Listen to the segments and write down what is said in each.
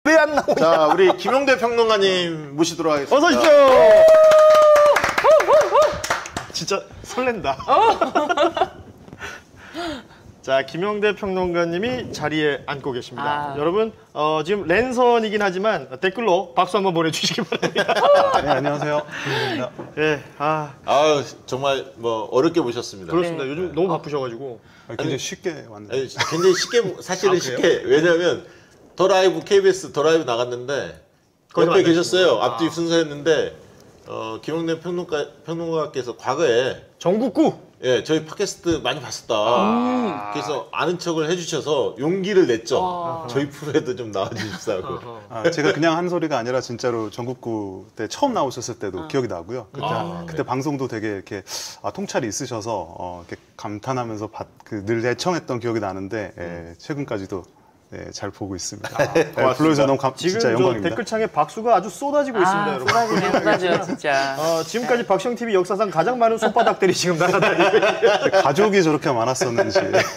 왜 안 나오냐? 자, 우리 김용대 평론가님 모시도록 하겠습니다. 어서 오십시오. 진짜 설렌다. 자, 김용대 평론가님이 자리에 앉고 계십니다. 여러분, 지금 랜선이긴 하지만 댓글로 박수 한번 보내주시기 바랍니다. 네, 안녕하세요. 김용대입니다. 네, 정말 뭐 어렵게 모셨습니다. 그렇습니다. 요즘 너무 바쁘셔가지고. 굉장히 쉽게 왔네요. 굉장히 쉽게, 사실은 쉽게. 왜냐면 더 라이브, KBS 더 라이브 나갔는데 옆에 계셨어요. 앞뒤 순서였는데 김용대 평론가께서 과거에 전국구. 예, 저희 팟캐스트 많이 봤었다. 그래서 아는 척을 해주셔서 용기를 냈죠. 저희 프로에도 좀 나와주십사고. 제가 그냥 한 소리가 아니라 진짜로 전국구 때 처음 나오셨을 때도 기억이 나고요. 그때 방송도 되게 이렇게 통찰이 있으셔서 이렇게 감탄하면서 늘 애청했던 기억이 나는데 최근까지도 잘 보고 있습니다. 불러주셔서 너무 진짜 지금 영광입니다. 댓글창에 박수가 아주 쏟아지고 있습니다, 여러분. 쏟아져요, 진짜. 지금까지 박시영TV 역사상 가장 많은 손바닥들이 지금 날아다니고 가족이 저렇게 많았었는지.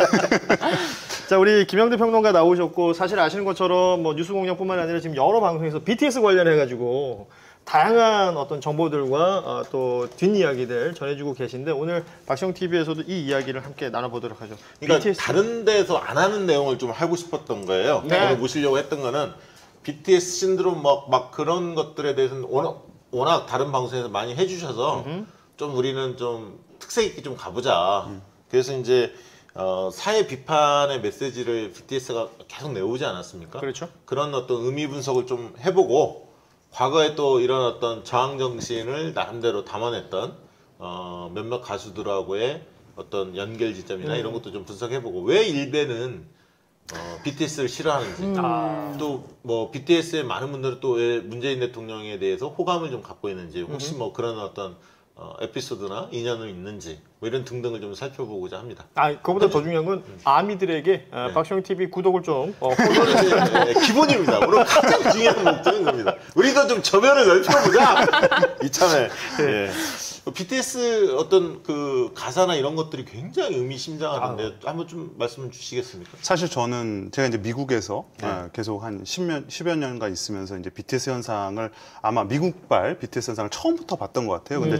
자, 우리 김용대 평론가 나오셨고, 사실 아시는 것처럼 뭐 뉴스공장뿐만 아니라 지금 여러 방송에서 BTS 관련해가지고 다양한 어떤 정보들과 또 뒷이야기들 전해주고 계신데, 오늘 박시영TV에서도 이 이야기를 함께 나눠보도록 하죠. 그러니까 BTS... 다른 데서 안 하는 내용을 좀 하고 싶었던 거예요. 오늘 모시려고 했던 거는 BTS 신드롬 막 그런 것들에 대해서는 워낙 다른 방송에서 많이 해주셔서 좀 우리는 좀 특색 있게 좀 가보자. 그래서 이제 사회 비판의 메시지를 BTS가 계속 내오지 않았습니까? 그렇죠. 그런 어떤 의미 분석을 좀 해보고, 과거에 또 이런 어떤 저항 정신을 나름대로 담아냈던 몇몇 가수들하고의 어떤 연결 지점이나 이런 것도 좀 분석해보고, 왜 일베는 BTS를 싫어하는지, 또 뭐 BTS의 많은 분들은 또 왜 문재인 대통령에 대해서 호감을 좀 갖고 있는지, 혹시 뭐 그런 어떤 에피소드나 인연은 있는지, 뭐 이런 등등을 좀 살펴보고자 합니다. 그거보다 더 중요한 건 아미들에게 박시영TV 구독을 좀 기본입니다. 오늘 가장 중요한 목적은 겁니다. 우리도 좀 저변을 넓혀보자. 이참에. BTS 어떤 그 가사나 이런 것들이 굉장히 의미심장하던데 한번 좀 말씀을 주시겠습니까? 사실 제가 이제 미국에서 계속 한 10여 년간 있으면서 이제 BTS 현상을, 아마 미국발 BTS 현상을 처음부터 봤던 것 같아요. 근데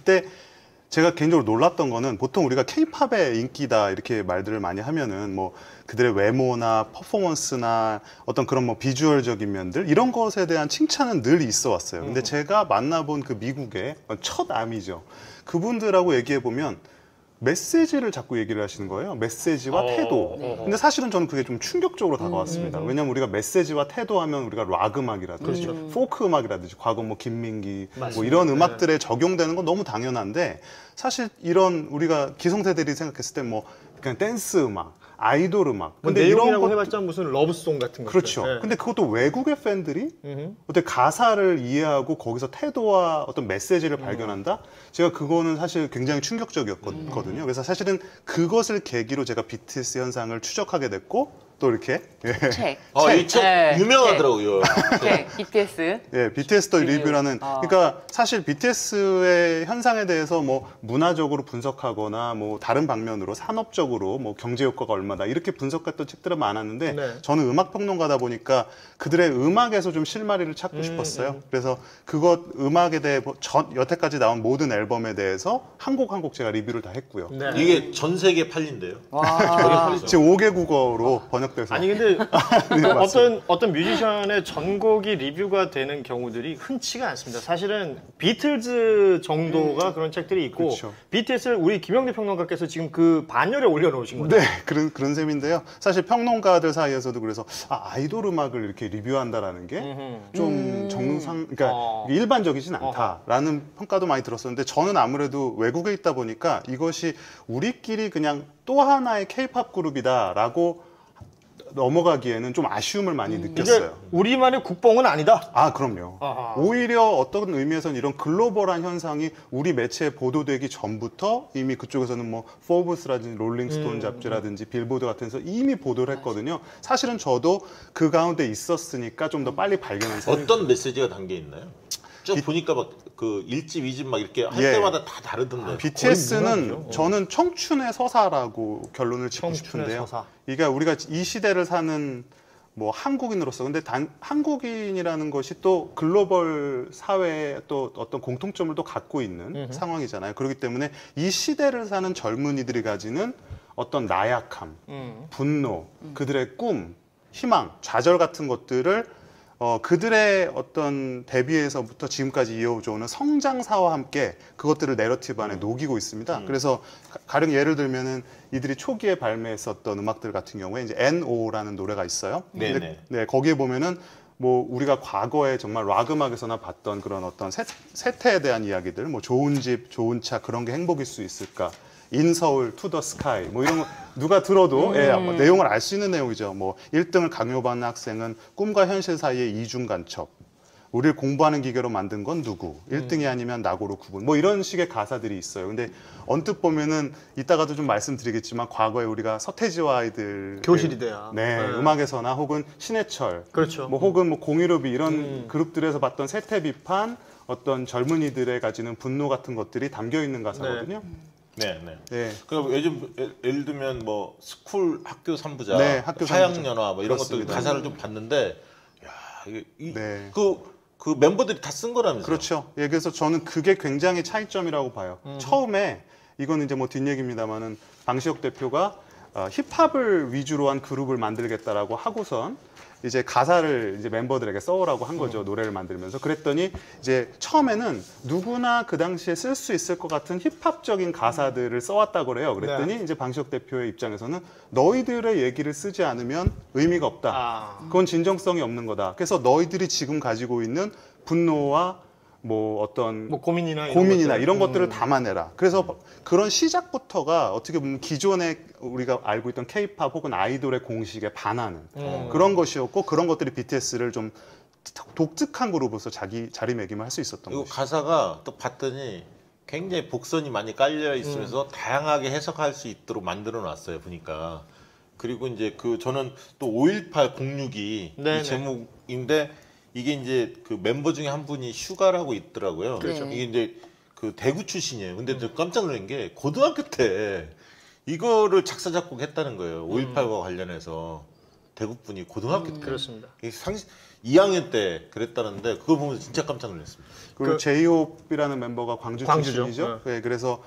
제가 개인적으로 놀랐던 거는, 보통 우리가 K-팝의 인기다 이렇게 말들을 많이 하면은 뭐 그들의 외모나 퍼포먼스나 어떤 그런 뭐 비주얼적인 면들, 이런 것에 대한 칭찬은 늘 있어 왔어요. 근데 제가 만나본 그 미국의 첫 아미죠. 그분들하고 얘기해 보면 메시지를 자꾸 얘기를 하시는 거예요. 메시지와 태도. 근데 사실은 저는 그게 좀 충격적으로 다가왔습니다. 왜냐면 우리가 메시지와 태도 하면 우리가 락 음악이라든지 포크 음악이라든지, 과거 뭐 김민기 뭐 이런 음악들에 적용되는 건 너무 당연한데, 사실 이런 우리가 기성세대들이 생각했을 때 뭐 그냥 댄스 음악, 아이돌 음악, 근데 내용이라고 해봤자 무슨 러브송 같은 거. 그렇죠. 근데 그것도 외국의 팬들이 어떤 가사를 이해하고 거기서 태도와 어떤 메시지를 발견한다? 제가 그거는 사실 굉장히 충격적이었거든요. 그래서 사실은 그것을 계기로 제가 BTS 현상을 추적하게 됐고, 또 이렇게 이 책 유명하더라고요. BTS. BTS 더 리뷰라는. 그러니까 사실 BTS의 현상에 대해서 뭐 문화적으로 분석하거나 뭐 다른 방면으로 산업적으로 뭐 경제 효과가 얼마다 이렇게 분석했던 책들은 많았는데, 저는 음악 평론가다 보니까 그들의 음악에서 좀 실마리를 찾고 싶었어요. 그래서 그것 음악에 대해 여태까지 나온 모든 앨범에 대해서 한 곡 한 곡 제가 리뷰를 다 했고요. 이게 전 세계 팔린대요. 지금 5개 국어로 번역돼서. 아니 근데 어떤 뮤지션의 전곡이 리뷰가 되는 경우들이 흔치가 않습니다. 사실은 비틀즈 정도가 그런 책들이 있고, 그렇죠. BTS를 우리 김용대 평론가께서 지금 그 반열에 올려놓으신 거죠. 네, 그런 셈인데요. 사실 평론가들 사이에서도 그래서 아이돌 음악을 이렇게 리뷰한다라는 게 좀 그러니까 일반적이진 않다라는 평가도 많이 들었었는데, 저는 아무래도 외국에 있다 보니까 이것이 우리끼리 그냥 또 하나의 K-팝 그룹이다라고 넘어가기에는 좀 아쉬움을 많이 느꼈어요. 우리만의 국뽕은 아니다. 그럼요. 오히려 어떤 의미에서는 이런 글로벌한 현상이 우리 매체에 보도되기 전부터 이미 그쪽에서는 뭐 포브스라든지 롤링스톤 잡지라든지 빌보드 같은 데서 이미 보도를 했거든요. 사실은 저도 그 가운데 있었으니까 좀 더 빨리 발견한 셈입니다. 어떤 메시지가 담겨 있나요? 쭉 보니까 막 그 1집, 2집 막 이렇게 할 때마다 다 다르던데. BTS는 저는 청춘의 서사라고 결론을 짓고 싶은데요. 그러니까 우리가 이 시대를 사는 뭐 한국인으로서 근데 단 한국인이라는 것이 또 글로벌 사회에 또 어떤 공통점을 또 갖고 있는 상황이잖아요. 그렇기 때문에 이 시대를 사는 젊은이들이 가지는 어떤 나약함, 분노, 그들의 꿈, 희망, 좌절 같은 것들을 그들의 어떤 데뷔에서부터 지금까지 이어져 오는 성장사와 함께 그것들을 내러티브 안에 녹이고 있습니다. 그래서 가령 예를 들면은 이들이 초기에 발매했었던 음악들 같은 경우에 이제 N.O.라는 노래가 있어요. 네네. 네, 거기에 보면은 뭐 우리가 과거에 정말 락 음악에서나 봤던 그런 어떤 세태에 대한 이야기들, 뭐 좋은 집, 좋은 차 그런 게 행복일 수 있을까? 인서울 투 더 스카이 뭐 이런 거 누가 들어도 뭐 내용을 알 수 있는 내용이죠. 뭐 1등을 강요받는 학생은 꿈과 현실 사이의 이중 간첩. 우리를 공부하는 기계로 만든 건 누구? 1등이 아니면 낙오로 구분. 뭐 이런 식의 가사들이 있어요. 근데 언뜻 보면은 이따가도 좀 말씀드리겠지만 과거에 우리가 서태지와 아이들 교실이대야. 네, 음악에서나 혹은 신해철 그렇죠. 뭐 혹은 뭐 공유루비 이런 그룹들에서 봤던 세태 비판 어떤 젊은이들의 가지는 분노 같은 것들이 담겨 있는 가사거든요. 네, 네. 네. 그러니까 요즘 예를 들면 뭐 스쿨 학교 3부작, 네, 학교 화양연화 뭐 이런 것들 그렇습니다. 가사를 좀 봤는데 야, 이게 네. 그 멤버들이 다 쓴 거라면서요. 그렇죠. 예, 그래서 저는 그게 굉장히 차이점이라고 봐요. 처음에 이거는 이제 뭐 뒷얘기입니다만은 방시혁 대표가 힙합을 위주로 한 그룹을 만들겠다라고 하고선 이제 가사를 이제 멤버들에게 써오라고 한 거죠. 노래를 만들면서. 그랬더니 이제 처음에는 누구나 그 당시에 쓸 수 있을 것 같은 힙합적인 가사들을 써왔다고 그래요. 그랬더니 이제 방시혁 대표의 입장에서는 너희들의 얘기를 쓰지 않으면 의미가 없다. 그건 진정성이 없는 거다. 그래서 너희들이 지금 가지고 있는 분노와 뭐 어떤 뭐 고민이나 이런 것들을 담아내라. 그래서 그런 시작부터가 어떻게 보면 기존에 우리가 알고 있던 K-팝 혹은 아이돌의 공식에 반하는 그런 것이었고 그런 것들이 BTS를 좀 독특한 그룹으로서 자리매김을 할 수 있었던 이거 것이죠. 가사가 또 봤더니 굉장히 복선이 많이 깔려 있으면서 다양하게 해석할 수 있도록 만들어 놨어요. 보니까. 그리고 이제 저는 또 5.18 공육이 네네. 이 제목인데 이게 이제 그 멤버 중에 한 분이 슈가라고 있더라고요. 그렇죠. 이게 이제 그 대구 출신이에요. 근데 저 깜짝 놀란 게 고등학교 때 이거를 작사 작곡했다는 거예요. 5.18과 관련해서 대구 분이 고등학교 때 그렇습니다. 2학년 때 그랬다는데 그거 보면서 진짜 깜짝 놀랐습니다. 그리고 제이홉이라는 멤버가 광주 광주죠. 출신이죠. 네, 그래서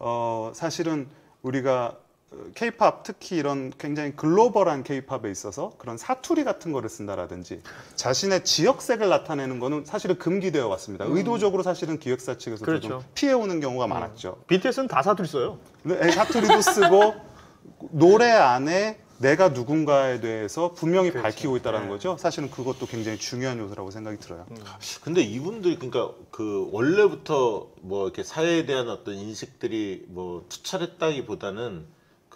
사실은 우리가 K-팝 특히 이런 굉장히 글로벌한 K-팝에 있어서 그런 사투리 같은 거를 쓴다라든지 자신의 지역색을 나타내는 거는 사실은 금기되어 왔습니다. 의도적으로 사실은 기획사 측에서 그렇죠. 좀 피해오는 경우가 많았죠. BTS는 다 사투리 써요. 근데 사투리도 쓰고 노래 안에 내가 누군가에 대해서 분명히 밝히고 있다는 거죠. 사실은 그것도 굉장히 중요한 요소라고 생각이 들어요. 근데 이분들이 그러니까 그 원래부터 뭐 이렇게 사회에 대한 어떤 인식들이 뭐 투철했다기보다는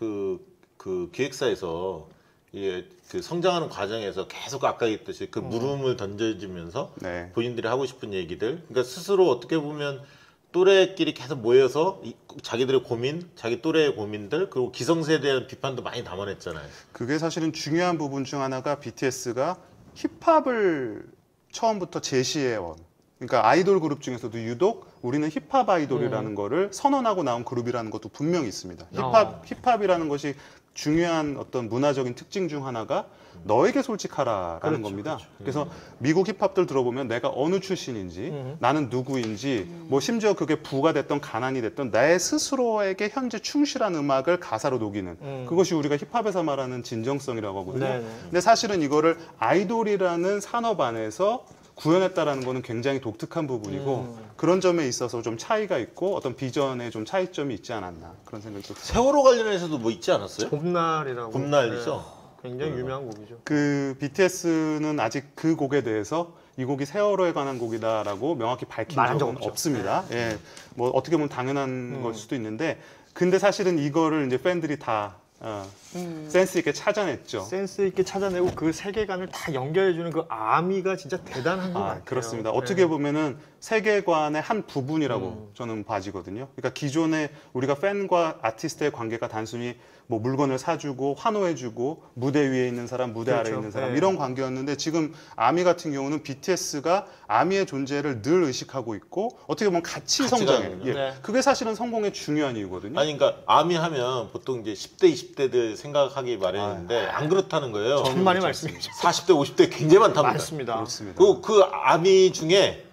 그 기획사에서 그 성장하는 과정에서 계속 아까 얘기했듯이 그 물음을 던져주면서 네. 본인들이 하고 싶은 얘기들, 그러니까 스스로 어떻게 보면 또래끼리 계속 모여서 자기들의 고민, 자기 또래의 고민들, 그리고 기성세대에 대한 비판도 많이 담아냈잖아요. 그게 사실은 중요한 부분 중 하나가 BTS가 힙합을 처음부터 제시해온. 그러니까 아이돌 그룹 중에서도 유독 우리는 힙합 아이돌이라는 거를 선언하고 나온 그룹이라는 것도 분명히 있습니다. 힙합이라는 것이 중요한 어떤 문화적인 특징 중 하나가 너에게 솔직하라라는 겁니다. 그래서 미국 힙합들 들어보면 내가 어느 출신인지, 나는 누구인지, 뭐 심지어 그게 부가 됐던 가난이 됐던 나의 스스로에게 현재 충실한 음악을 가사로 녹이는 그것이 우리가 힙합에서 말하는 진정성이라고 하거든요. 네네. 근데 사실은 이거를 아이돌이라는 산업 안에서 구현했다라는 거는 굉장히 독특한 부분이고 그런 점에 있어서 좀 차이가 있고 어떤 비전에 좀 차이점이 있지 않았나 그런 생각이 좀 들어요. 세월호 관련해서도 뭐 있지 않았어요? 봄날이라고. 봄날이죠. 네, 굉장히 유명한 곡이죠. 그 BTS는 아직 그 곡에 대해서 이 곡이 세월호에 관한 곡이다라고 명확히 밝힌 말한 적 적은 없죠. 없습니다. 예, 뭐 어떻게 보면 당연한 걸 수도 있는데 근데 사실은 이거를 이제 팬들이 다 센스 있게 찾아냈죠. 센스 있게 찾아내고 그 세계관을 다 연결해주는 그 아미가 진짜 대단한 것 같아요. 그렇습니다. 네. 어떻게 보면은 세계관의 한 부분이라고 저는 봐지거든요. 그러니까 기존에 우리가 팬과 아티스트의 관계가 단순히 뭐 물건을 사주고 환호해주고 무대 위에 있는 사람, 무대 아래에 그렇죠. 있는 사람 네. 이런 관계였는데 지금 아미 같은 경우는 BTS가 아미의 존재를 늘 의식하고 있고 어떻게 보면 같이 성장해요. 가는군요. 예. 네. 그게 사실은 성공의 중요한 이유거든요. 아니 그러니까 아미 하면 보통 이제 10대, 20대들 생각하기 마련인데 안 그렇다는 거예요. 천만의 말씀이죠. 40대, 50대 굉장히 많답니다. 많습니다. 그렇습니다. 그리고 그 아미 중에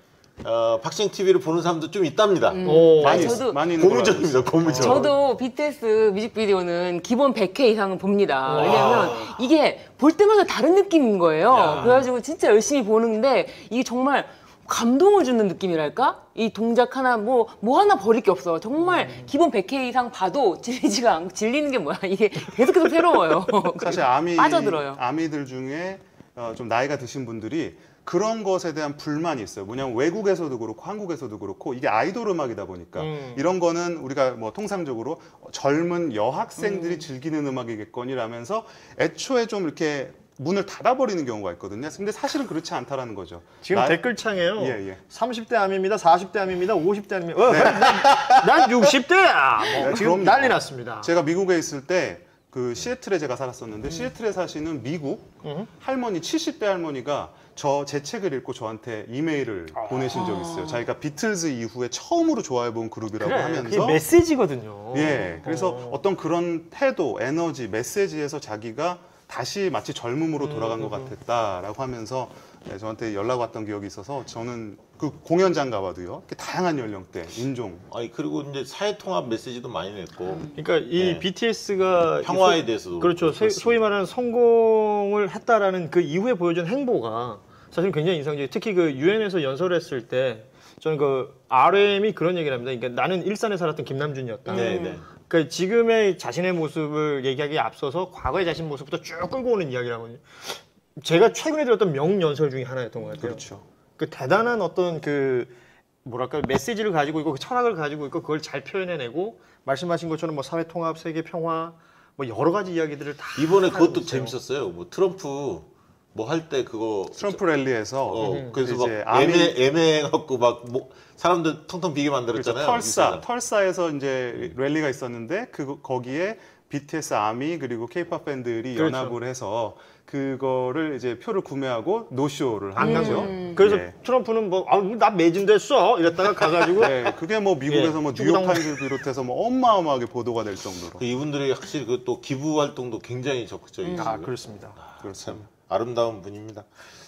박싱 TV를 보는 사람도 좀 있답니다. 오. 많이, 저도- 많이 있는 걸로 알고 고무적입니다. 고무적. 저도 BTS 뮤직비디오는 기본 100회 이상은 봅니다. 왜냐하면 이게 볼 때마다 다른 느낌인 거예요. 그래가지고 진짜 열심히 보는데 이게 정말 감동을 주는 느낌이랄까? 이 동작 하나 뭐 하나 버릴 게 없어. 정말 기본 100회 이상 봐도 질리지가 않고 질리는 게 뭐야? 이게 계속해서 새로워요. 사실 빠져들어요. 아미들 중에 좀 나이가 드신 분들이 그런 것에 대한 불만이 있어요. 뭐냐면 외국에서도 그렇고 한국에서도 그렇고 이게 아이돌 음악이다 보니까 이런 거는 우리가 뭐 통상적으로 젊은 여학생들이 즐기는 음악이겠거니라면서 애초에 좀 이렇게 문을 닫아버리는 경우가 있거든요. 근데 사실은 그렇지 않다라는 거죠. 지금 댓글창에요. 예, 예. 30대 암입니다. 40대 암입니다. 50대 암입니다. 난 60대야. 뭐 네, 지금 그럼요. 난리 났습니다. 제가 미국에 있을 때 그 시애틀에 제가 살았었는데 시애틀에 사시는 미국 할머니 70대 할머니가 제 책을 읽고 저한테 이메일을 보내신 적이 있어요. 자기가 비틀즈 이후에 처음으로 좋아해본 그룹이라고 그래, 하면서 그게 메시지거든요. 예, 그래서 어떤 그런 태도, 에너지, 메시지에서 자기가 다시 마치 젊음으로 돌아간 것 같았다라고 하면서 네, 저한테 연락 왔던 기억이 있어서 저는 그 공연장 가봐도요, 이렇게 다양한 연령대, 인종. 아니 그리고 이제 사회 통합 메시지도 많이 냈고 그러니까 이 네. BTS가 평화에 대해서도 그렇죠. 그렇습니다. 소위 말하는 성공을 했다라는 그 이후에 보여준 행보가 사실 굉장히 인상적이에요. 특히 그 유엔에서 연설했을 때 저는 그 RM이 그런 얘기를 합니다. 그러니까 나는 일산에 살았던 김남준이었다. 네, 네. 그러니까 지금의 자신의 모습을 얘기하기에 앞서서 과거의 자신 모습부터 쭉 끌고 오는 이야기라고요. 제가 최근에 들었던 명연설 중에 하나였던 것 같아요. 그렇죠. 그 대단한 어떤 그 뭐랄까 메시지를 가지고 있고 그 철학을 가지고 있고 그걸 잘 표현해내고 말씀하신 것처럼 뭐 사회 통합, 세계 평화 뭐 여러 가지 이야기들을 다 이번에 하고 그것도 있어요. 재밌었어요. 뭐 트럼프 뭐 할 때 그거 트럼프 랠리에서 그래서 이제 막 애매해갖고 막 뭐 사람들 텅텅 비게 그렇죠. 만들었잖아요. 털사에서 이제 랠리가 있었는데 거기에 BTS 아미 그리고 K-pop 팬들이 그렇죠. 연합을 해서 그거를 이제 표를 구매하고 노쇼를 안 한 가죠. 거죠. 그래서 예. 트럼프는 나 매진됐어 이랬다가 가가지고 네, 그게 뭐 미국에서 예, 뭐 주구장- 뉴욕 타임즈를 비롯해서 뭐 어마어마하게 보도가 될 정도로. 그 이분들이 확실히 그 또 기부 활동도 굉장히 적극적이시고요. 아 그렇습니다. 참 아름다운 분입니다.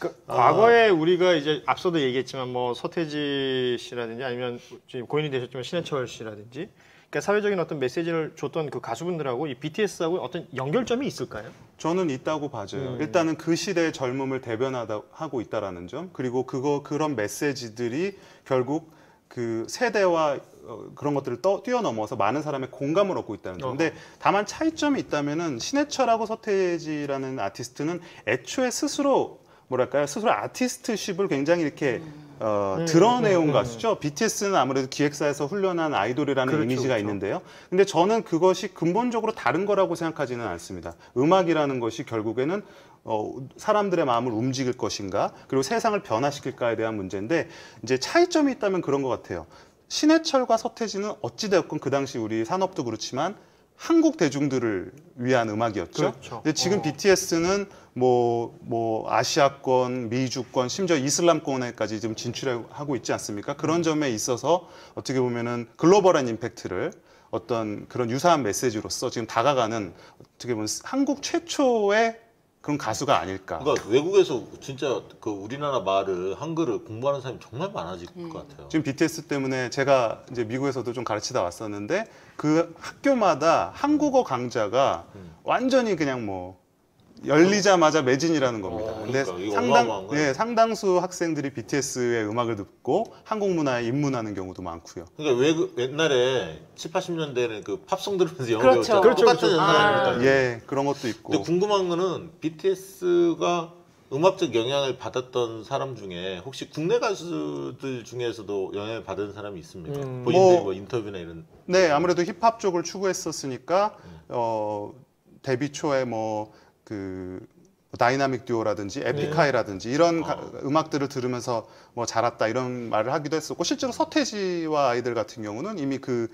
과거에 우리가 이제 앞서도 얘기했지만 뭐 서태지 씨라든지 아니면 지금 고인이 되셨지만 신해철 씨라든지 그러니까 사회적인 어떤 메시지를 줬던 그 가수분들하고 이 BTS하고 어떤 연결점이 있을까요? 저는 있다고 봐줘요. 일단은 그 시대의 젊음을 대변하고 있다라는 점, 그리고 그런 메시지들이 결국 그 세대와 그런 것들을 뛰어넘어서 많은 사람의 공감을 얻고 있다는 점. 근데 다만 차이점이 있다면은 신해철하고 서태지라는 아티스트는 애초에 스스로 뭐랄까요, 스스로 아티스트십을 굉장히 이렇게 드러내온 가수죠. BTS는 아무래도 기획사에서 훈련한 아이돌이라는 그렇죠, 이미지가 그렇죠. 있는데요. 근데 저는 그것이 근본적으로 다른 거라고 생각하지는 않습니다. 음악이라는 것이 결국에는 사람들의 마음을 움직일 것인가, 그리고 세상을 변화시킬까에 대한 문제인데, 이제 차이점이 있다면 그런 것 같아요. 신해철과 서태지는 어찌되었건 그 당시 우리 산업도 그렇지만 한국 대중들을 위한 음악이었죠. 그렇죠. 근데 지금 BTS는 뭐 아시아권, 미주권, 심지어 이슬람권에까지 지금 진출하고 있지 않습니까? 그런 점에 있어서 어떻게 보면은 글로벌한 임팩트를 어떤 그런 유사한 메시지로서 지금 다가가는 어떻게 보면 한국 최초의 그런 가수가 아닐까. 그러니까 외국에서 진짜 그 우리나라 말을 한글을 공부하는 사람이 정말 많아질 것 같아요. 지금 BTS 때문에 제가 이제 미국에서도 좀 가르치다 왔었는데 그 학교마다 한국어 강좌가 완전히 그냥 뭐 열리자마자 매진이라는 겁니다. 근데 그러니까 이거 어마어마한 거예요. 상당수 학생들이 BTS의 음악을 듣고 한국 문화에 입문하는 경우도 많고요. 그러니까 옛날에 7, 80년대에는 그 팝송 들으면서 영어 그렇죠. 배웠잖아요. 그렇죠, 똑같은 그렇죠. 현상입니다. 예, 그런 것도 있고. 근데 궁금한 거는 BTS가 음악적 영향을 받았던 사람 중에 혹시 국내 가수들 중에서도 영향을 받은 사람이 있습니까? 본인들 뭐 인터뷰나 이런. 네, 아무래도 힙합 쪽을 추구했었으니까 데뷔 초에 그 다이나믹 듀오라든지 에픽하이라든지 이런 음악들을 들으면서 뭐 자랐다 이런 말을 하기도 했었고, 실제로 서태지와 아이들 같은 경우는 이미 그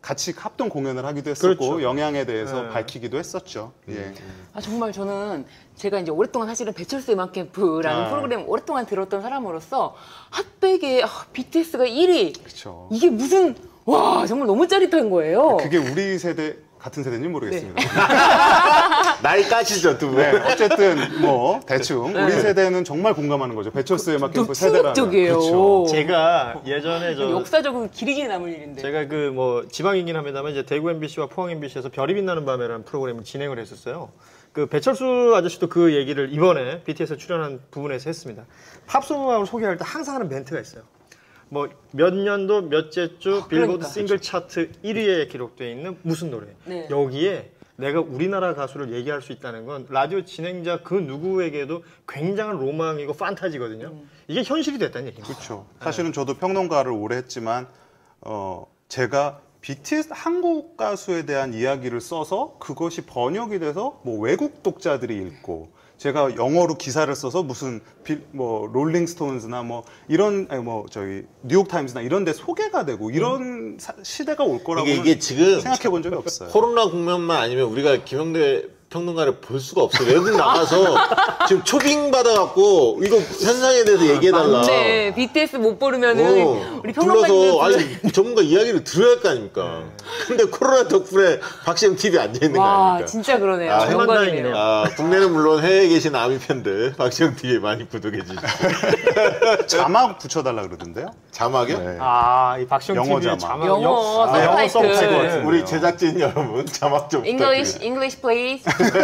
같이 합동 공연을 하기도 했었고 그렇죠. 영향에 대해서 네. 밝히기도 했었죠. 예. 아, 정말 저는 제가 이제 오랫동안 사실은 배철수 음악 캠프라는 아. 프로그램 오랫동안 들었던 사람으로서 핫백에 BTS가 1위. 그렇죠. 이게 무슨 와 정말 너무 짜릿한 거예요. 그게 우리 세대 같은 세대인지 모르겠습니다. 나이 까시죠 두 분. 네, 어쨌든 뭐 대충 우리 세대는 정말 공감하는 거죠. 배철수 음악 캠프 세대라는. 충격적이에요. 그렇죠. 제가 예전에 역사적으로 길게 남을 일인데. 제가 그 뭐 지방이긴 합니다만 이제 대구 MBC와 포항 MBC에서 별이 빛나는 밤에라는 프로그램을 진행을 했었어요. 그 배철수 아저씨도 그 얘기를 이번에 BTS에 출연한 부분에서 했습니다. 팝송 음악을 소개할 때 항상 하는 멘트가 있어요. 뭐 몇 년도 몇째 주 빌보드 그러니까. 싱글 차트 1위에 기록되어 있는 무슨 노래. 네. 여기에 내가 우리나라 가수를 얘기할 수 있다는 건 라디오 진행자 그 누구에게도 굉장한 로망이고 판타지거든요. 이게 현실이 됐다는 얘기입니다. 그렇죠. 사실은 저도 평론가를 오래 했지만 제가 BTS 한국 가수에 대한 이야기를 써서 그것이 번역이 돼서 뭐 외국 독자들이 읽고 제가 영어로 기사를 써서 무슨 뭐 롤링스톤즈나 뭐 이런 아니 뭐 저희 뉴욕 타임스나 이런 데 소개가 되고 이런 시대가 올 거라고 이게 지금 생각해 본 적이 없어요. 코로나 국면만 아니면 우리가 김영대 평론가를 볼 수가 없어. 외국 나가서 지금 초빙 받아갖고 이거 현상에 대해서 얘기해달라. 네, BTS 못 부르면은 우리 평론가님들 불러서 아니 전문가 이야기를 들어야 할 거 아닙니까. 근데 코로나 덕분에 박시영 TV 앉아 있는 거 와 아닙니까. 진짜 그러네요. 아, 영광이네요. 국내는 물론 해외에 계신 아미 팬들 박시영 TV 많이 구독해 주시고. 자막 붙여달라 그러던데요. 자막이요? 네. 아, 이 박시영 영어 TV의 자막. 영어 영어 서브타이틀. 서브타이틀. 우리 제작진 여러분 자막 좀 English, 부탁드려요. English please.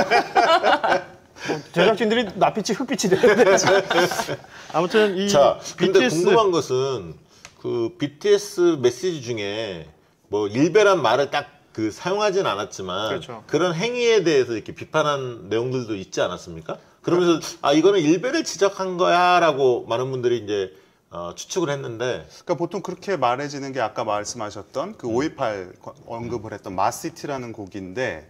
제작진들이 낯빛이 흑빛이 되는데. 아무튼 이 자, 근데 BTS 궁금한 것은 그 BTS 메시지 중에 뭐 일베란 말을 딱 그 사용하진 않았지만 그렇죠. 그런 행위에 대해서 이렇게 비판한 내용들도 있지 않았습니까? 그러면서 아 이거는 일베를 지적한 거야라고 많은 분들이 이제 추측을 했는데 그러니까 보통 그렇게 말해지는 게 아까 말씀하셨던 그 528 언급을 했던 마시티라는 곡인데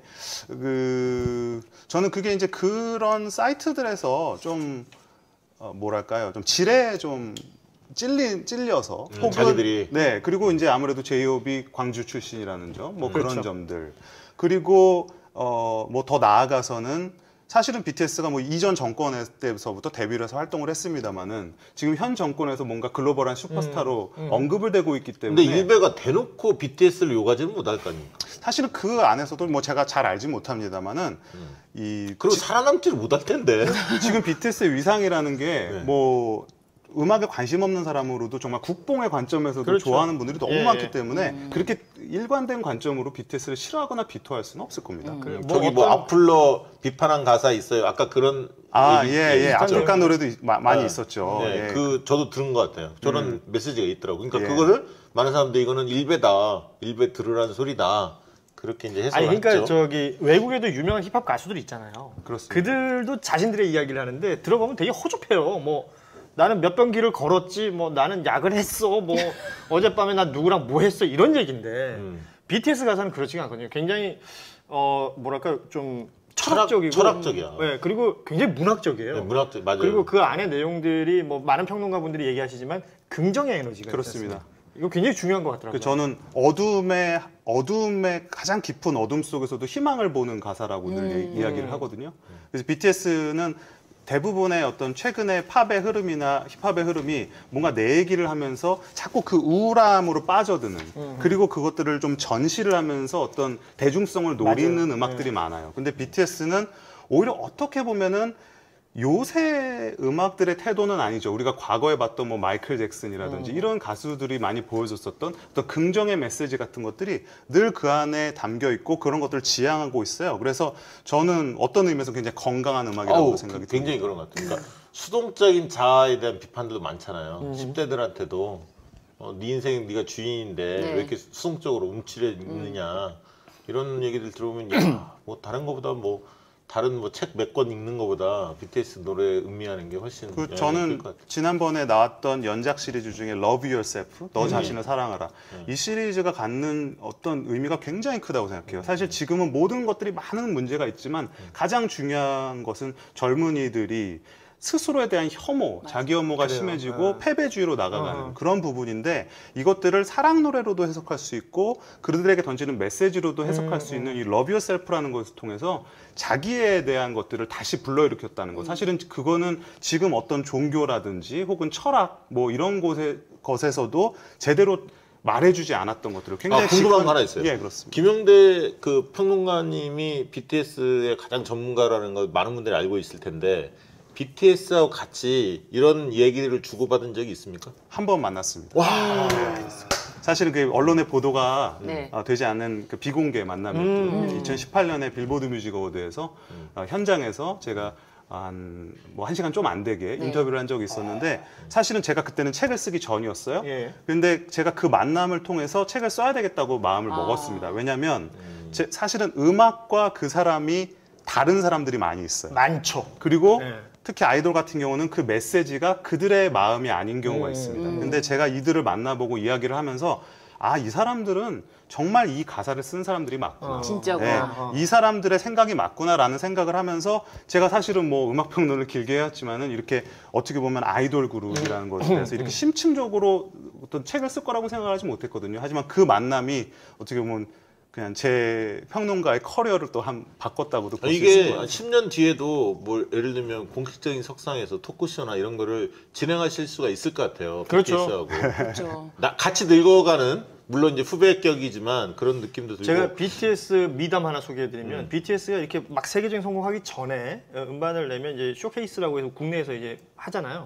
저는 그게 이제 그런 사이트들에서 좀 뭐랄까요 좀 질에 좀 찔려서 혹은 자기들이. 네 그리고 이제 아무래도 제이홉이 광주 출신이라는 점 뭐 그런 그렇죠. 점들 그리고 뭐 더 나아가서는 사실은 BTS가 뭐 이전 정권 때부터 데뷔를 해서 활동을 했습니다만은 지금 현 정권에서 뭔가 글로벌한 슈퍼스타로 언급을 되고 있기 때문에 근데 일베가 대놓고 BTS를 욕하지는 못할 거 아닙니까? 사실은 그 안에서도 뭐 제가 잘 알지 못합니다만은 그리고 살아남지를 못할 텐데. 지금 BTS의 위상이라는 게 네. 뭐 음악에 관심 없는 사람으로도 정말 국뽕의 관점에서도 그렇죠. 좋아하는 분들이 너무 예, 많기 예. 때문에 그렇게 일관된 관점으로 BTS를 싫어하거나 비토할 수는 없을 겁니다. 저기 뭐 악플러 비판한 가사 있어요. 아까 그런 얘기 예. 있죠? 아프리카 노래도 많이 네. 있었죠. 네, 예. 그 저도 들은 것 같아요. 저런 메시지가 있더라고. 그러니까 예. 그거를 많은 사람들이 이거는 일베다, 일베 들으라는 소리다. 그렇게 이제 해석을 아니 그러니까 했죠. 저기 외국에도 유명한 힙합 가수들 있잖아요. 그렇습니다. 그들도 자신들의 이야기를 하는데 들어보면 되게 허접해요. 뭐 나는 몇 번 길을 걸었지, 뭐 나는 약을 했어, 뭐 어젯밤에 난 누구랑 뭐 했어 이런 얘기인데 BTS 가사는 그렇지가 않거든요. 굉장히 뭐랄까 좀 철학적이고 철학적이야. 네, 그리고 굉장히 문학적이에요. 네, 문학적 맞아요. 그리고 그 안에 내용들이 뭐 많은 평론가분들이 얘기하시지만 긍정의 에너지가 그렇습니다. 있지 않습니까? 이거 굉장히 중요한 것 같더라고요. 저는 어둠의 가장 깊은 어둠 속에서도 희망을 보는 가사라고 늘 이야기를 하거든요. 그래서 BTS는 대부분의 어떤 최근의 팝의 흐름이나 힙합의 흐름이 뭔가 내 얘기를 하면서 자꾸 그 우울함으로 빠져드는 그리고 그것들을 좀 전시를 하면서 어떤 대중성을 노리는 맞아요. 음악들이 많아요. 근데 BTS는 오히려 어떻게 보면은 요새 음악들의 태도는 아니죠. 우리가 과거에 봤던 뭐 마이클 잭슨이라든지 이런 가수들이 많이 보여줬었던 어떤 긍정의 메시지 같은 것들이 늘 그 안에 담겨 있고 그런 것들을 지향하고 있어요. 그래서 저는 어떤 의미에서 굉장히 건강한 음악이라고 생각이 듭니다. 굉장히 그런 것 같아요. 그러니까 수동적인 자아에 대한 비판들도 많잖아요. 10대들한테도 네 인생 네가 주인인데 네. 왜 이렇게 수동적으로 움츠려 있느냐 이런 얘기들 들어보면 야, 뭐 다른 거보다 뭐 다른 뭐 책 몇 권 읽는 것보다 BTS 노래 음미하는 게 훨씬 영향이 클 저는 것 같아요. 지난번에 나왔던 연작 시리즈 중에 Love Yourself, 너 자신을 사랑하라. 이 시리즈가 갖는 어떤 의미가 굉장히 크다고 생각해요. 사실 지금은 모든 것들이 많은 문제가 있지만 가장 중요한 것은 젊은이들이 스스로에 대한 혐오, 자기 혐오가 그래요. 심해지고 네. 패배주의로 나가가는 그런 부분인데 이것들을 사랑 노래로도 해석할 수 있고 그들에게 던지는 메시지로도 해석할 수 있는 이 러브 유어셀프라는 것을 통해서 자기에 대한 것들을 다시 불러일으켰다는 것. 사실은 그거는 지금 어떤 종교라든지 혹은 철학 뭐 이런 것에서도 제대로 말해주지 않았던 것들을 굉장히 궁금한 거 하나 있어요. 예, 그렇습니다. 김영대 그 평론가님이 BTS의 가장 전문가라는 걸 많은 분들이 알고 있을 텐데 BTS하고 같이 이런 얘기를 주고받은 적이 있습니까? 한 번 만났습니다. 와. 사실은 그 언론의 보도가 네. 되지 않은 그 비공개 만남이었죠. 2018년에 빌보드 뮤직 어워드에서 현장에서 제가 한 1시간 좀 안 되게 네. 인터뷰를 한 적이 있었는데 사실은 제가 그때는 책을 쓰기 전이었어요. 예. 근데 제가 그 만남을 통해서 책을 써야 되겠다고 마음을 먹었습니다. 왜냐하면 사실은 음악과 그 사람이 다른 사람들이 많이 있어요. 많죠. 그리고 네. 특히 아이돌 같은 경우는 그 메시지가 그들의 마음이 아닌 경우가 있습니다. 근데 제가 이들을 만나보고 이야기를 하면서 아, 이 사람들은 정말 이 가사를 쓴 사람들이 맞구나. 진짜구나. 이 사람들의 생각이 맞구나라는 생각을 하면서 제가 사실은 뭐 음악 평론을 길게 해왔지만은 이렇게 어떻게 보면 아이돌 그룹이라는 것에 대해서 이렇게 심층적으로 어떤 책을 쓸 거라고 생각하지 못했거든요. 하지만 그 만남이 어떻게 보면 그냥 제 평론가의 커리어를 또 바꿨다고도 볼 수 있을 이게 것 같아요. 10년 뒤에도 뭐 예를 들면 공식적인 석상에서 토크쇼나 이런 거를 진행하실 수가 있을 것 같아요. 그렇죠. BTS하고. 그렇죠. 같이 늙어가는 물론 이제 후배격이지만 그런 느낌도 들고. 제가 BTS 미담 하나 소개해드리면 BTS가 이렇게 막 세계적인 성공하기 전에 음반을 내면 이제 쇼케이스라고 해서 국내에서 이제 하잖아요.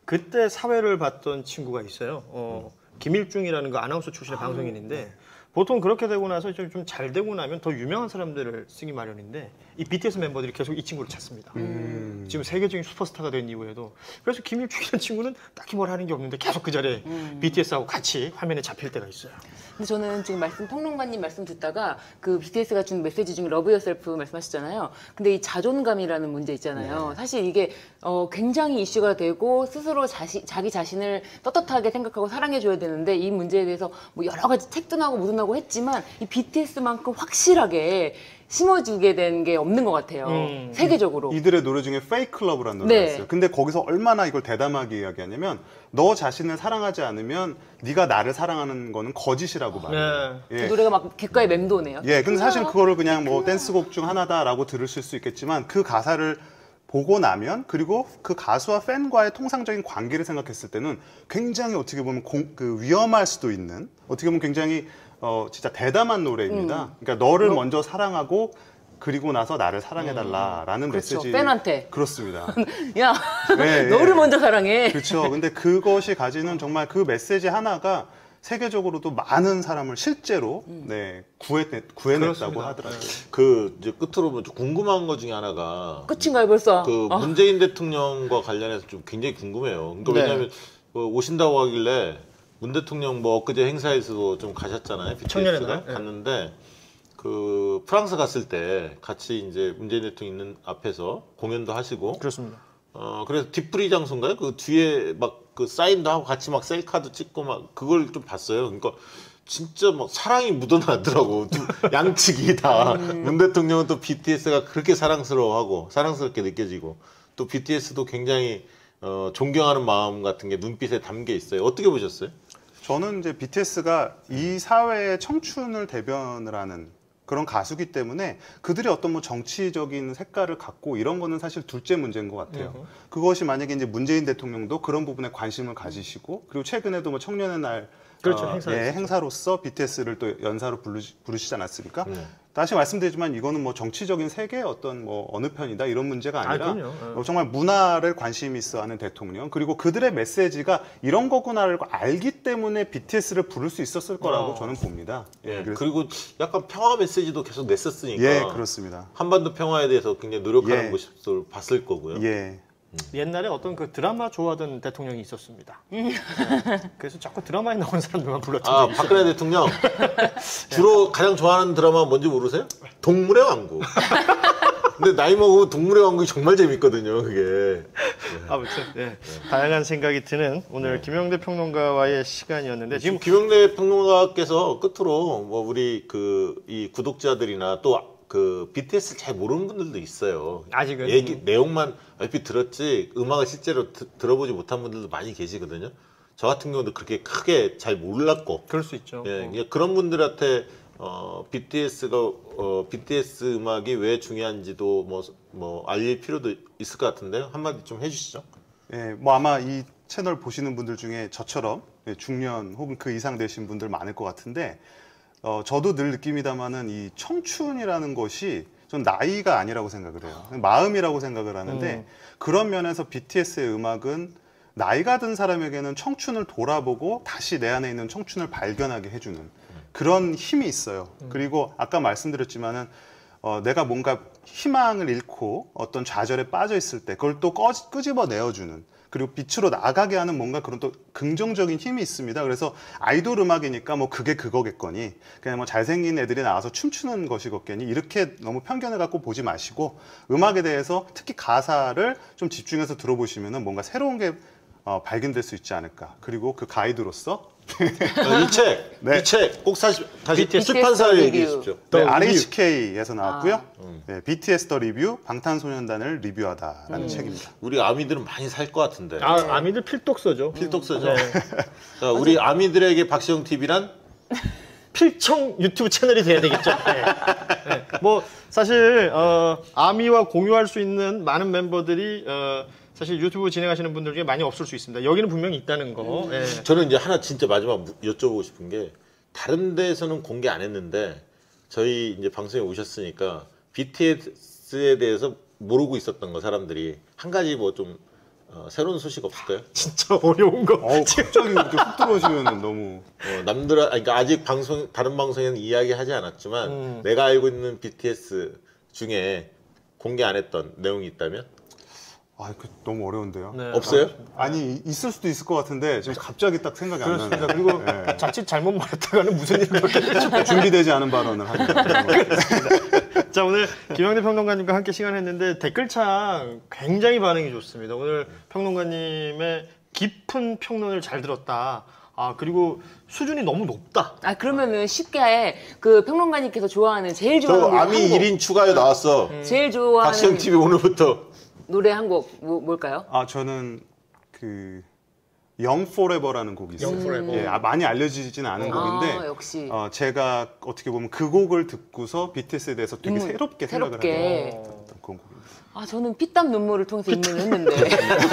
그때 사회를 봤던 친구가 있어요. 김일중이라는 그 아나운서 출신의 방송인인데 보통 그렇게 되고 나서 좀 잘 되고 나면 더 유명한 사람들을 쓰기 마련인데 이 BTS 멤버들이 계속 이 친구를 찾습니다. 지금 세계적인 슈퍼스타가 된 이후에도 그래서 김일중이라는 친구는 딱히 뭘 하는 게 없는데 계속 그 자리에 BTS하고 같이 화면에 잡힐 때가 있어요. 근데 저는 지금 평론가님 말씀 듣다가 그 BTS가 준 메시지 중에 러브 유어셀프 말씀하셨잖아요. 근데 이 자존감이라는 문제 있잖아요. 사실 이게 굉장히 이슈가 되고 스스로 자기 자신을 떳떳하게 생각하고 사랑해줘야 되는데 이 문제에 대해서 뭐 여러 가지 책도 나고 뭐도 나고 했지만 이 BTS만큼 확실하게 심어주게 된 게 없는 것 같아요. 세계적으로. 이들의 노래 중에 페이크 러브라는 노래가 네. 있어요. 근데 거기서 얼마나 이걸 대담하게 이야기하냐면 너 자신을 사랑하지 않으면 네가 나를 사랑하는 거는 거짓이라고 말해요. 그 노래가 막 귓가에 맴도네요. 예, 근데 사실 그거를 그냥 뭐 댄스곡 중 하나다라고 들으실 수 있겠지만 그 가사를 보고 나면 그리고 그 가수와 팬과의 통상적인 관계를 생각했을 때는 굉장히 어떻게 보면 위험할 수도 있는 어떻게 보면 굉장히 진짜 대담한 노래입니다. 그러니까 너를 먼저 사랑하고 그리고 나서 나를 사랑해달라라는 그렇죠. 메시지. 팬한테. 그렇습니다. 야, 네, 너를 먼저 사랑해. 그렇죠. 근데 그것이 가지는 정말 그 메시지 하나가 세계적으로도 많은 사람을 실제로 구해냈다고 그렇습니다. 하더라고요. 그 이제 끝으로 뭐 좀 궁금한 거 중에 하나가 끝인가요, 벌써? 그 문재인 대통령과 관련해서 좀 굉장히 궁금해요. 그러니까 네. 왜냐하면 오신다고 하길래 문 대통령 뭐 엊그제 행사에서도 좀 가셨잖아요. 청년의 BTS가 날? 네. 갔는데 그 프랑스 갔을 때 같이 이제 문재인 대통령 있는 앞에서 공연도 하시고 그렇습니다. 그래서 뒤풀이 장소인가요? 그 뒤에 막 그 사인도 하고 같이 막 셀카도 찍고 막 그걸 좀 봤어요. 그러니까 진짜 막 사랑이 묻어나더라고. 양측이 다. 문 대통령은 또 BTS가 그렇게 사랑스러워하고 사랑스럽게 느껴지고 또 BTS도 굉장히 존경하는 마음 같은 게 눈빛에 담겨 있어요. 어떻게 보셨어요? 저는 이제 BTS가 이 사회의 청춘을 대변을 하는 그런 가수기 때문에 그들이 어떤 뭐 정치적인 색깔을 갖고 이런 거는 사실 둘째 문제인 것 같아요. 그것이 만약에 이제 문재인 대통령도 그런 부분에 관심을 가지시고 그리고 최근에도 뭐 청년의 날 그렇죠, 행사였었죠. 행사로서 BTS를 또 연사로 부르시지 않았습니까? 다시 말씀드리지만 이거는 뭐 정치적인 세계 어떤 뭐 어느 편이다 이런 문제가 아니라 그럼요. 정말 문화를 관심 있어하는 대통령 그리고 그들의 메시지가 이런 거구나를 알기 때문에 BTS를 부를 수 있었을 거라고 저는 봅니다. 예. 그래서- 그리고 약간 평화 메시지도 계속 냈었으니까 예, 그렇습니다. 한반도 평화에 대해서 굉장히 노력하는 예. 모습을 봤을 거고요. 예. 옛날에 어떤 그 드라마 좋아하던 대통령이 있었습니다. 네. 그래서 자꾸 드라마에 나오는 사람들만 불렀던 적이 있어요. 박근혜 대통령 주로 가장 좋아하는 드라마 뭔지 모르세요? 동물의 왕국. 근데 나이 먹으면 동물의 왕국이 정말 재밌거든요. 그게. 아무튼 다양한 생각이 드는 오늘 김영대 평론가와의 시간이었는데 지금 지금 김영래 평론가께서 끝으로 뭐 우리 이 구독자들이나 또 그 BTS를 잘 모르는 분들도 있어요. 아직은? 내용만 얼핏 들었지 음악을 실제로 들어보지 못한 분들도 많이 계시거든요. 저 같은 경우도 그렇게 크게 잘 몰랐고 그럴 수 있죠. 예, 그런 분들한테 BTS 음악이 왜 중요한지도 뭐 알릴 필요도 있을 것 같은데요. 한마디 좀 해주시죠. 예, 뭐 아마 이 채널 보시는 분들 중에 저처럼 중년 혹은 그 이상 되신 분들 많을 것 같은데 저도 늘 느낍니다만은 이 청춘이라는 것이 전 나이가 아니라고 생각을 해요. 마음이라고 생각을 하는데 그런 면에서 BTS의 음악은 나이가 든 사람에게는 청춘을 돌아보고 다시 내 안에 있는 청춘을 발견하게 해주는 그런 힘이 있어요. 그리고 아까 말씀드렸지만은 내가 뭔가 희망을 잃고 어떤 좌절에 빠져 있을 때 그걸 또 끄집어 내어주는 그리고 빛으로 나가게 하는 뭔가 그런 또 긍정적인 힘이 있습니다. 그래서 아이돌 음악이니까 뭐 그게 그거겠거니 그냥 뭐 잘생긴 애들이 나와서 춤추는 것이겠거니 이렇게 너무 편견을 갖고 보지 마시고 음악에 대해서 특히 가사를 좀 집중해서 들어보시면은 뭔가 새로운 게 발견될 수 있지 않을까. 그리고 그 가이드로서 이 책 꼭 다시 BTS 출판사를 리뷰. 얘기해 주십시오. 네, 리뷰. RHK에서 나왔고요. 네, BTS 더 리뷰 방탄소년단을 리뷰하다라는 책입니다. 우리 아미들은 많이 살 것 같은데. 아미들 필독서죠. 필독서죠. 네. 자, 우리 아미들에게 박시영 TV란 필청 유튜브 채널이 돼야 되겠죠. 네. 네. 뭐 사실 아미와 공유할 수 있는 많은 멤버들이 사실 유튜브 진행하시는 분들 중에 많이 없을 수 있습니다. 여기는 분명히 있다는 거. 예. 저는 이제 하나 진짜 마지막 여쭤보고 싶은 게 다른 데서는 공개 안 했는데 저희 이제 방송에 오셨으니까 BTS에 대해서 모르고 있었던 거 사람들이 한 가지 뭐 좀 새로운 소식 없을까요? 진짜 어려운 거. 갑자기 이렇게 훅 들어오시면 너무 그러니까 아직 다른 방송에는 이야기하지 않았지만 내가 알고 있는 BTS 중에 공개 안 했던 내용이 있다면 너무 어려운데요. 네. 없어요? 아니 있을 수도 있을 것 같은데 지금 갑자기 딱 생각이 안 그렇습니다. 나네요. 그리고 네. 자칫 잘못 말했다가는 무슨 일이 벌어질지. 준비되지 않은 발언을 합니다. 자, 오늘 김영대 평론가님과 함께 시간을 했는데 댓글창 굉장히 반응이 좋습니다. 오늘 평론가님의 깊은 평론을 잘 들었다. 그리고 수준이 너무 높다. 그러면은 쉽게 그 평론가님께서 좋아하는 제일 저 좋아하는 아미 1인 추가요 나왔어. 제일 좋아하는 박시영 TV 오늘부터. 노래 한 곡 뭘까요? 저는 그 Young Forever라는 곡이 있어요. Young Forever. 예, 많이 알려지지는 않은 곡인데 역시 제가 어떻게 보면 그 곡을 듣고서 BTS에 대해서 되게 새롭게 생각을 하게 됐던 그런 곡입니다. 저는 피땀 눈물을 통해서 입문을 했는데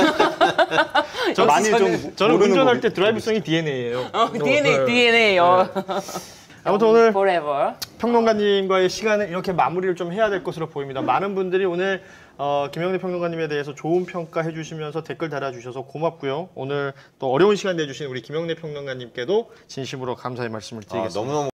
저는 모르는 운전할 곡이- 때 드라이브성이 DNA예요. DNA요. 아무튼 오늘 Forever. 평론가님과의 시간을 이렇게 마무리를 좀 해야 될 것으로 보입니다. 많은 분들이 오늘 김영대 평론가님에 대해서 좋은 평가해 주시면서 댓글 달아주셔서 고맙고요. 오늘 또 어려운 시간 내주신 우리 김영대 평론가님께도 진심으로 감사의 말씀을 드리겠습니다. 너무너무